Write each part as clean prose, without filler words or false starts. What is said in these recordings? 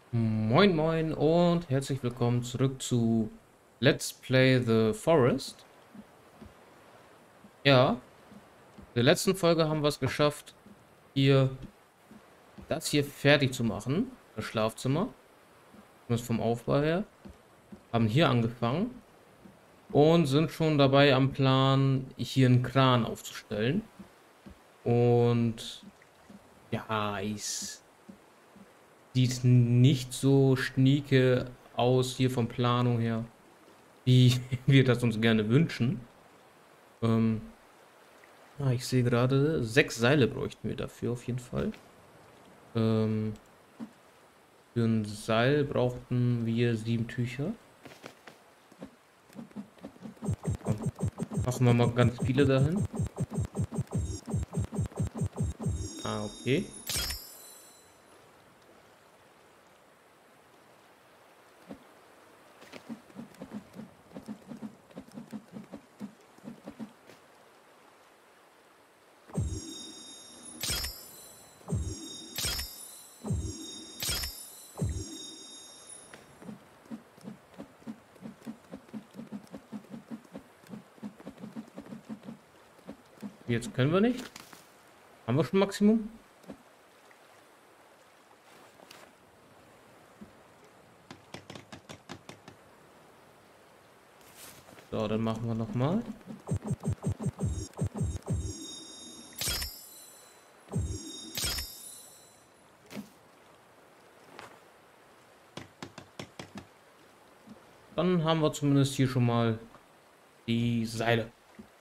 Moin Moin und herzlich willkommen zurück zu Let's Play The Forest. Ja, in der letzten Folge haben wir es geschafft, hier das hier fertig zu machen, das Schlafzimmer, zumindest vom Aufbau her. Haben hier angefangen und sind schon dabei am Plan, hier einen Kran aufzustellen. Und ja, es sieht nicht so schnieke aus hier von Planung her, wie wir das uns gerne wünschen. Ähm, ich sehe gerade, 6 Seile bräuchten wir dafür auf jeden Fall. Ähm, für ein Seil brauchten wir 7 Tücher. Komm, machen wir mal ganz viele dahin. Okay. Jetzt können wir nicht. Haben wir schon Maximum? So, dann machen wir noch mal. Dann haben wir zumindest hier schon mal die Seile.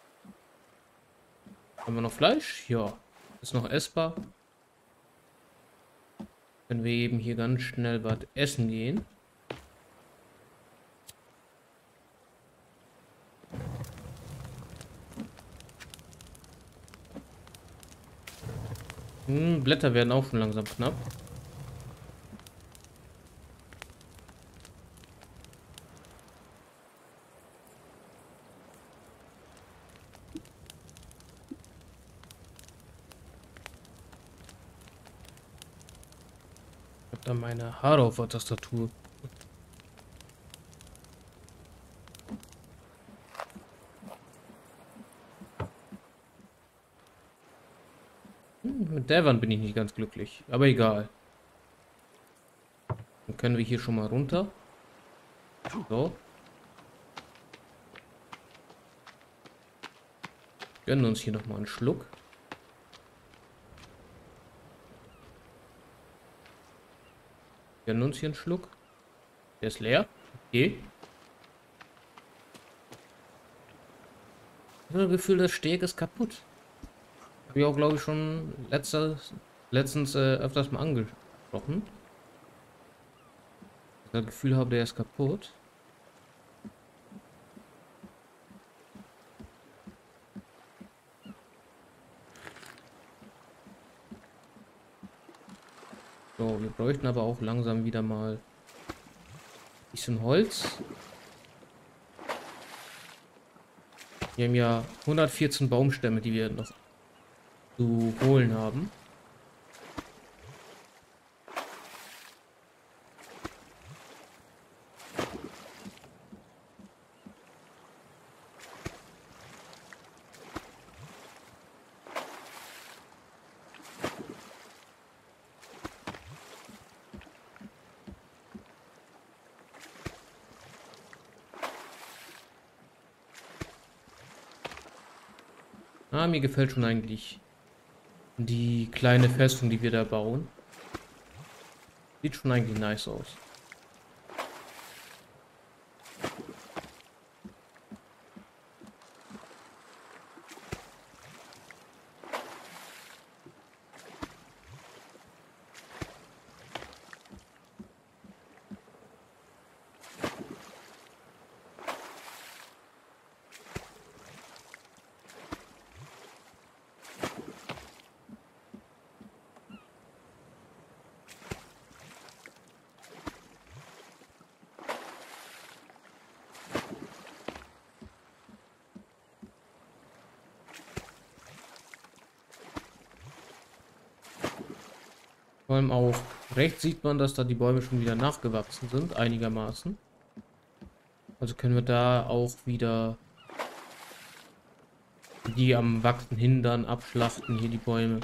Haben wir noch Fleisch? Ja. Ist noch essbar. Können wir eben hier ganz schnell was essen gehen. Blätter werden auch schon langsam knapp. Ich habe da meine Haare auf der Tastatur. Mit der Wand bin ich nicht ganz glücklich. Aber egal. Dann können wir hier schon mal runter. So. Gönnen uns hier nochmal einen Schluck. Gönnen uns hier einen Schluck. Der ist leer. Okay. Ich habe das Gefühl, das Steg ist kaputt. Habe ich auch, glaube ich, schon letztens öfters mal angesprochen. Ich das Gefühl habe, der ist kaputt. So, wir bräuchten aber auch langsam wieder mal ein bisschen Holz. Wir haben ja 114 Baumstämme, die wir noch zu holen haben. Mir gefällt schon eigentlich die kleine Festung, die wir da bauen. Sieht schon eigentlich nice aus. Vor allem auch Rechts sieht man, dass da die Bäume schon wieder nachgewachsen sind, einigermaßen. Also können wir da auch wieder die am Wachsen hindern, abschlachten, hier die Bäume.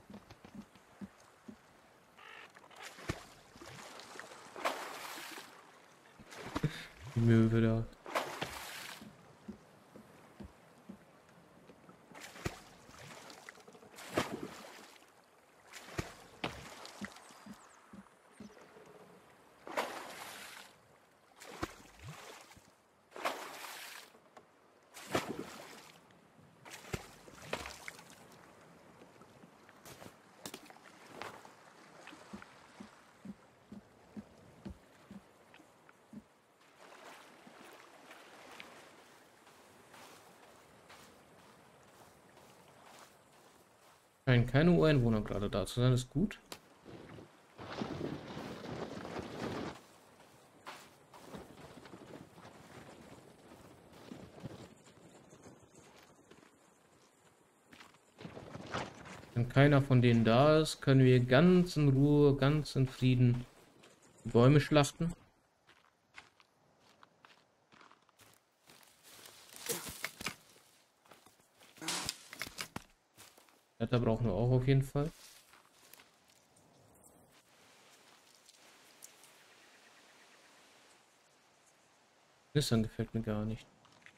Die Möwe da. Scheinen keine Ureinwohner gerade da zu sein, ist gut. Wenn keiner von denen da ist, können wir ganz in Ruhe, ganz in Frieden die Bäume schlachten. Blätter brauchen wir auch auf jeden Fall. Nüstern gefällt mir gar nicht.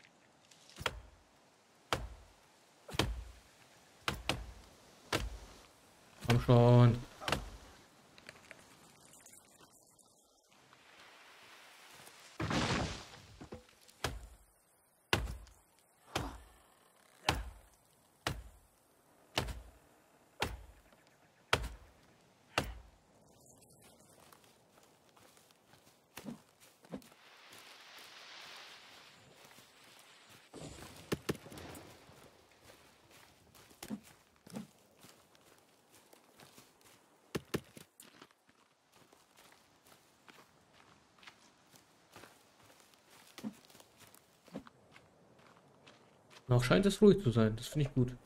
Komm schon. Noch scheint es ruhig zu sein. Das finde ich gut.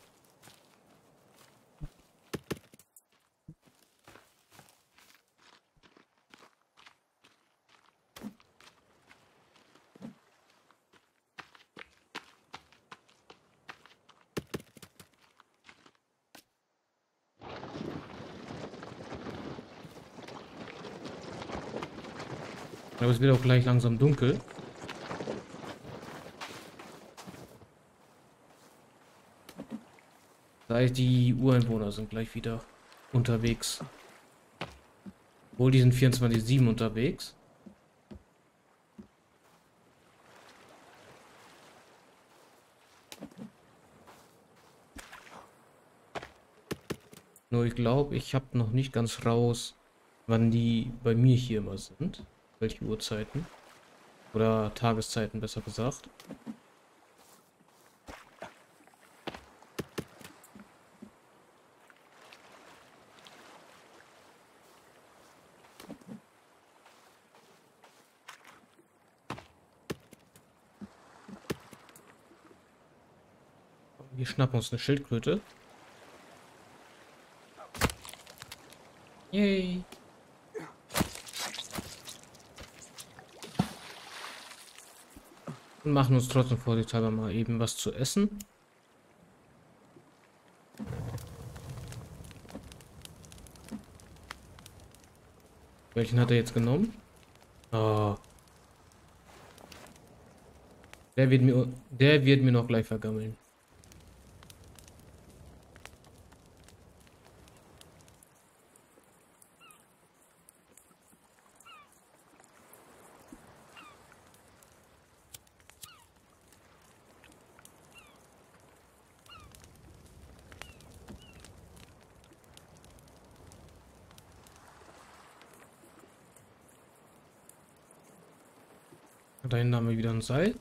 Aber es wird auch gleich langsam dunkel. Das heißt, die Ureinwohner sind gleich wieder unterwegs. Obwohl, die sind 24/7 unterwegs. Nur ich glaube, ich habe noch nicht ganz raus, wann die bei mir hier immer sind. Welche Uhrzeiten. Oder Tageszeiten, besser gesagt. Wir schnappen uns eine Schildkröte. Yay. Und machen uns trotzdem vorsichtshalber mal eben was zu essen. Welchen hat er jetzt genommen? Oh. Der wird mir noch gleich vergammeln. Da hinten haben wir wieder ein Seil.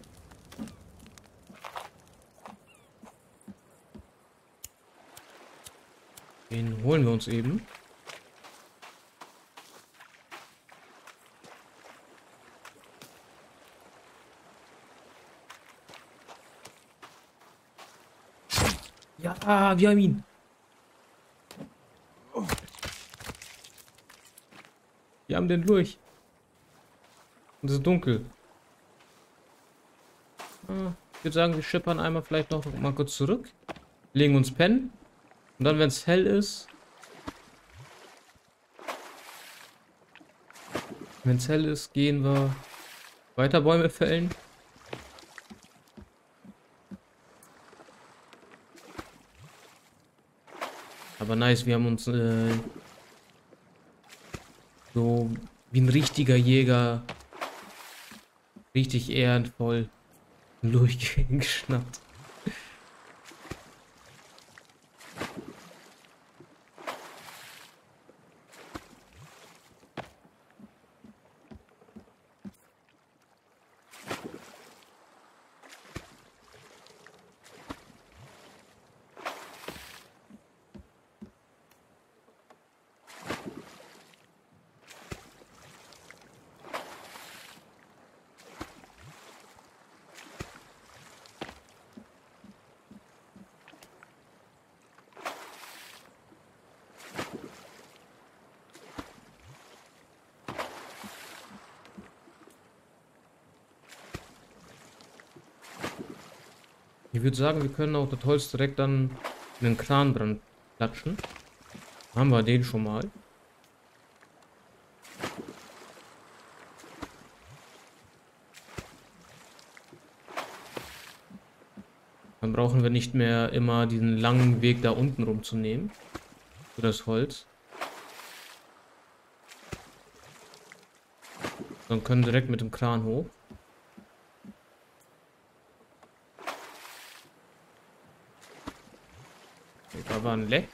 Den holen wir uns eben. Ja, wir haben ihn. Wir haben den Lurch. Und es ist dunkel. Ich würde sagen, wir schippern einmal vielleicht noch mal kurz zurück. Legen uns pennen. Und dann, wenn es hell ist. Wenn es hell ist, gehen wir weiter Bäume fällen. Aber nice, wir haben uns so wie ein richtiger Jäger richtig ehrenvoll durchgeschnappt. Ich würde sagen, wir können auch das Holz direkt dann in den Kran dran klatschen. Haben wir den schon mal. Dann brauchen wir nicht mehr immer diesen langen Weg da unten rumzunehmen. Für das Holz. Dann können wir direkt mit dem Kran hoch. Da war ein Leck.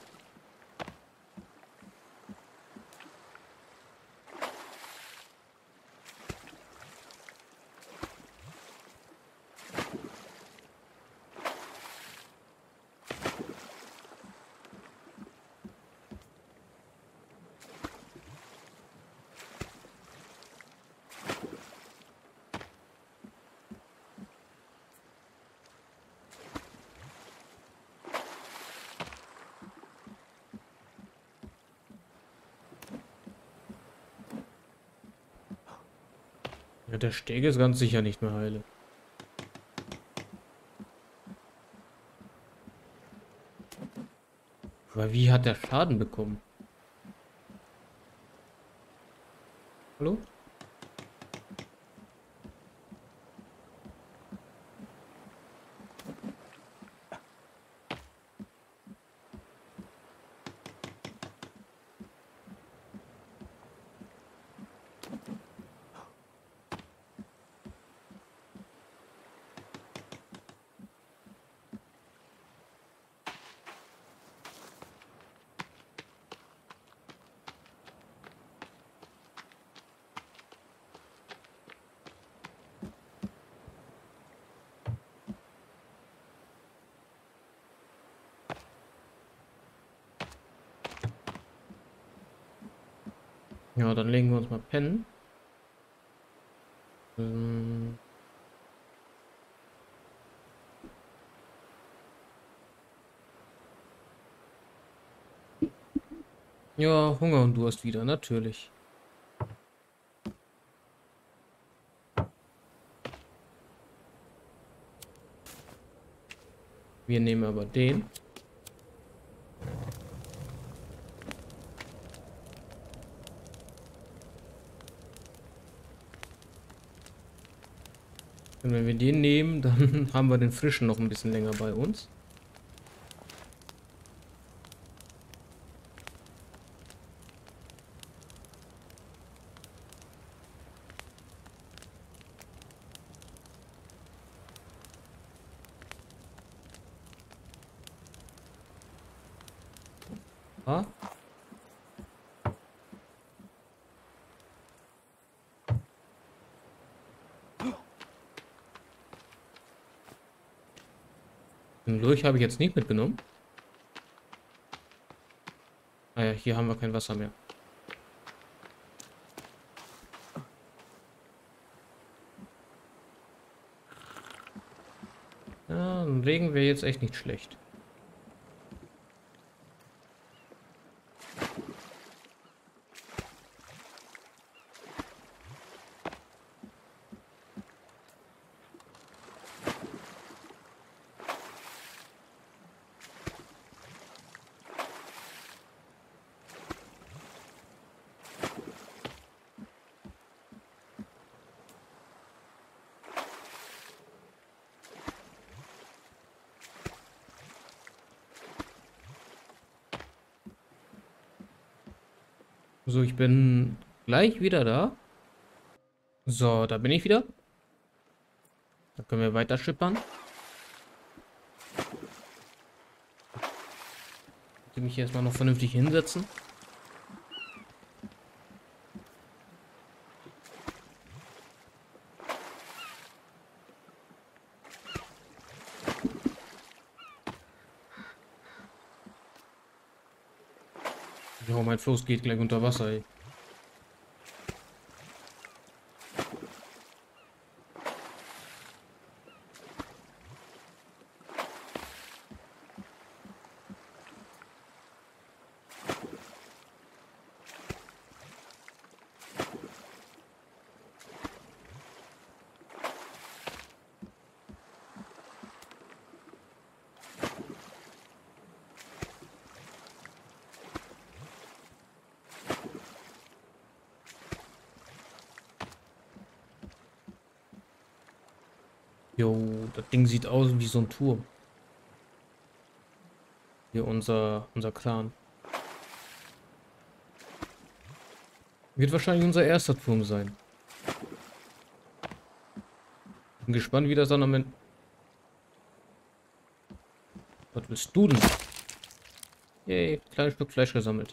Ja, der Steg ist ganz sicher nicht mehr heile. Aber wie hat der Schaden bekommen? Hallo? Ja, dann legen wir uns mal pennen. Ja, Hunger und Durst wieder, natürlich. Wir nehmen aber den. Und wenn wir den nehmen, dann haben wir den frischen noch ein bisschen länger bei uns. Ah. Den Lurch habe ich jetzt nicht mitgenommen. Ah ja, hier haben wir kein Wasser mehr. Ja, ein Regen wäre jetzt echt nicht schlecht. So, ich bin gleich wieder da. So, da bin ich wieder. Da können wir weiter schippern. Ich muss mich hier erstmal noch vernünftig hinsetzen. Ja, mein Floß geht gleich unter Wasser, ey. Jo, das Ding sieht aus wie so ein Turm. Hier unser Clan. Wird wahrscheinlich unser erster Turm sein. Bin gespannt, wie das dann am Ende... Was willst du denn? Yay, kleines Stück Fleisch gesammelt.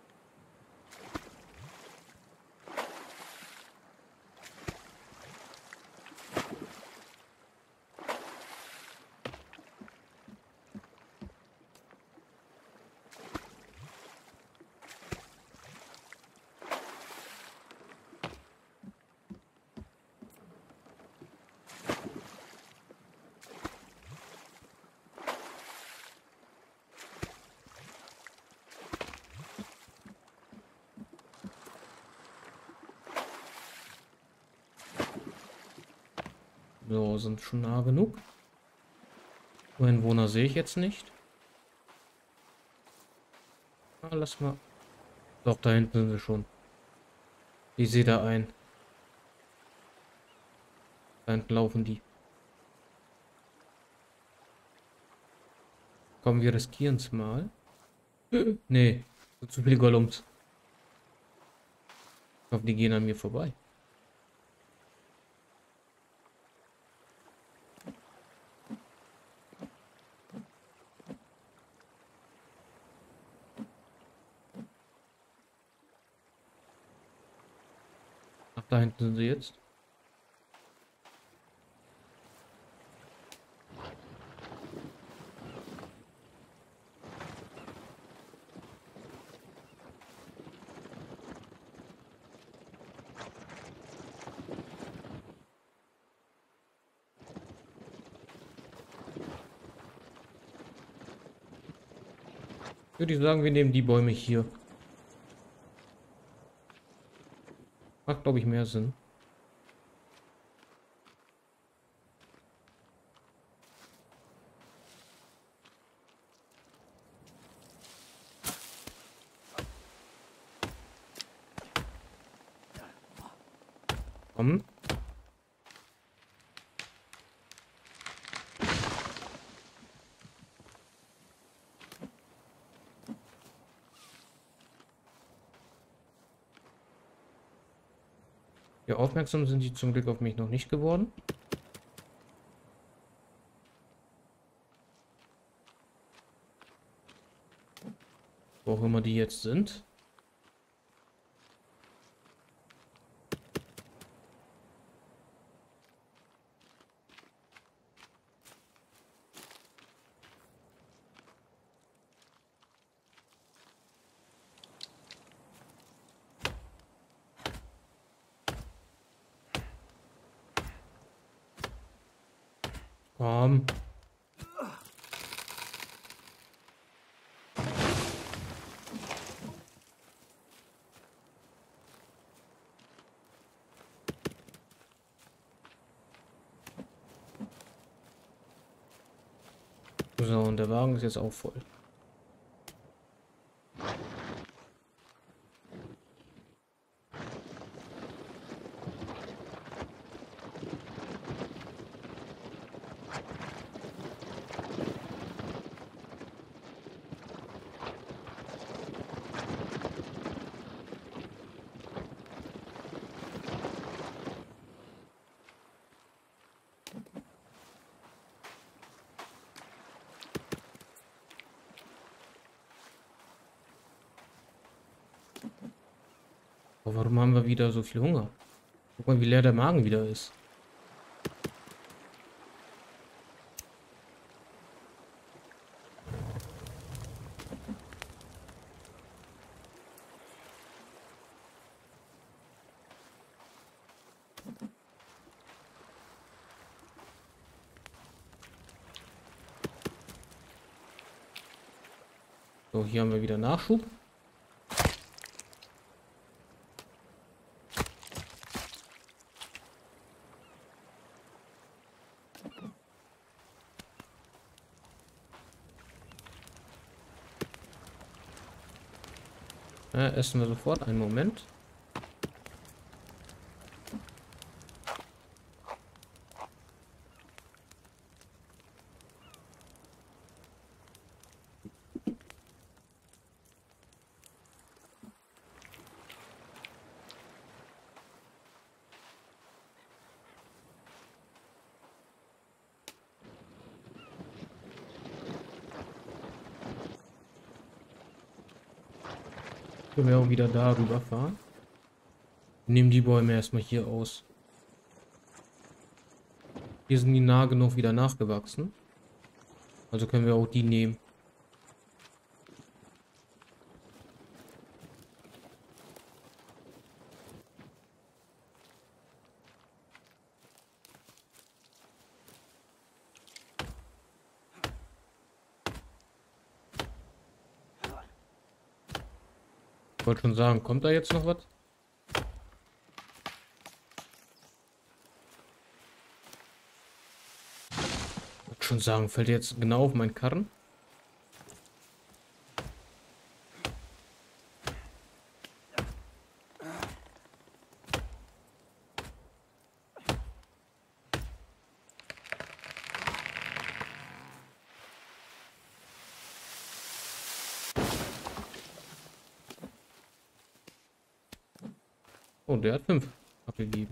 So, sind schon nah genug. Einwohner sehe ich jetzt nicht. Ah, lass mal. Doch, da hinten sind sie schon. Ich sehe da ein. Da hinten laufen die. Komm, wir riskieren es mal. Nee, zu viele Gollums. Ich hoffe, die gehen an mir vorbei. Ach, da hinten sind sie jetzt. Würde ich sagen, wir nehmen die Bäume hier. Macht, glaube ich, mehr Sinn. Komm. Ja, aufmerksam sind die zum Glück auf mich noch nicht geworden. Wo auch immer die jetzt sind. Komm. So, und der Wagen ist jetzt auch voll. Aber warum haben wir wieder so viel Hunger? Guck mal, wie leer der Magen wieder ist. So, hier haben wir wieder Nachschub. Ja, essen wir sofort. Einen Moment. Können wir auch wieder da rüberfahren. Nehmen die Bäume erstmal hier aus. Hier sind die nah genug wieder nachgewachsen. Also können wir auch die nehmen. Ich wollte schon sagen, kommt da jetzt noch was? Ich wollte schon sagen, fällt jetzt genau auf meinen Karren? Oh, der hat 5 abgegeben.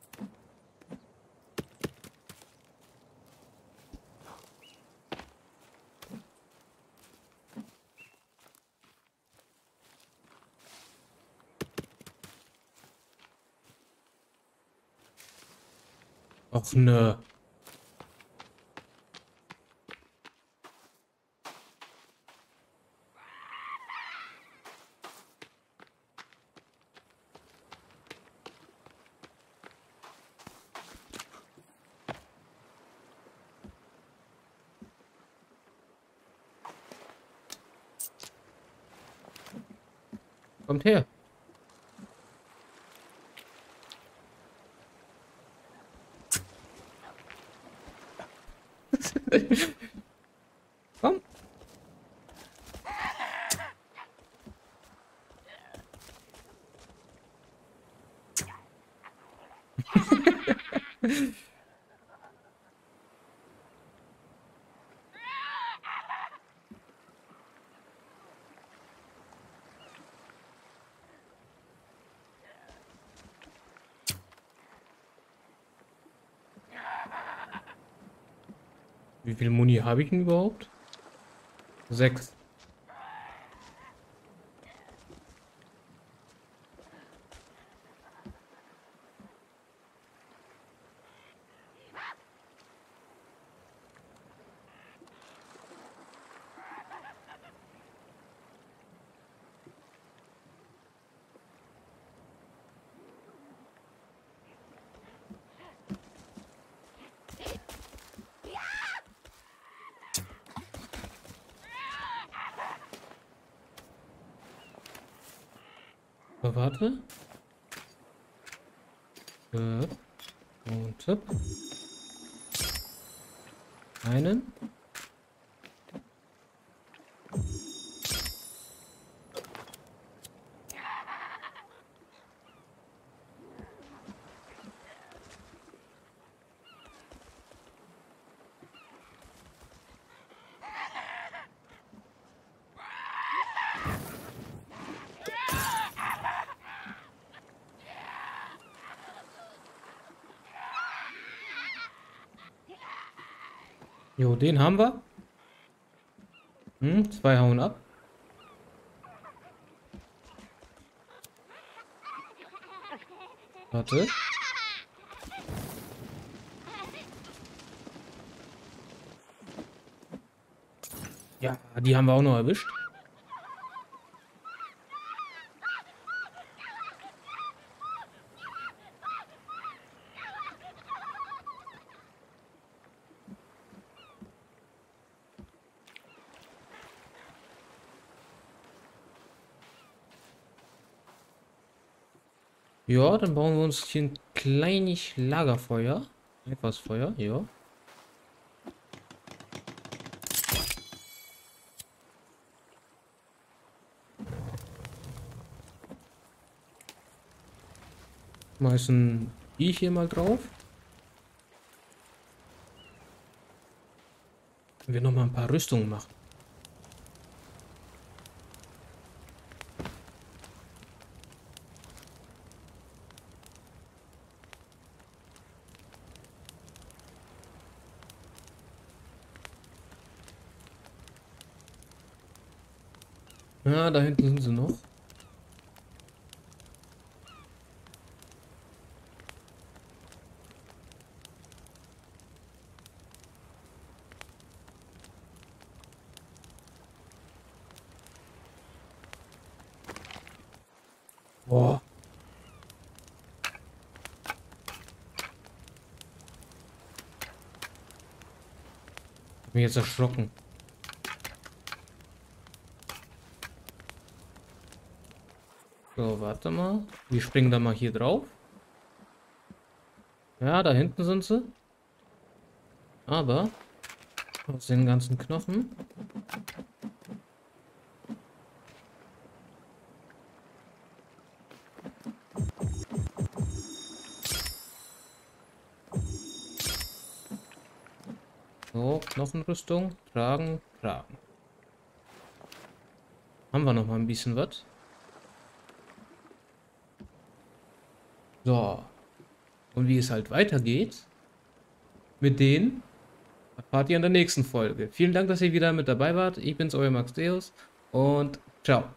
Och ne. Kommt her. Komm. Wie viel Muni habe ich denn überhaupt? 6. Aber warte. Und tipp. Einen. Jo, den haben wir. 2 hauen ab. Warte. Ja, die haben wir auch noch erwischt. Ja, dann bauen wir uns hier ein kleines Lagerfeuer. Etwas Feuer, ja. Schmeißen die hier mal drauf. Wir noch mal ein paar Rüstungen machen. Ja, da hinten sind sie noch. Boah. Hab mich jetzt erschrocken. So, warte mal. Wir springen da mal hier drauf. Ja, da hinten sind sie. Aber aus den ganzen Knochen. So, Knochenrüstung. Tragen, tragen. Haben wir noch mal ein bisschen was. So. Und wie es halt weitergeht mit denen, erfahrt ihr in der nächsten Folge. Vielen Dank, dass ihr wieder mit dabei wart. Ich bin's, euer Max Deus und ciao.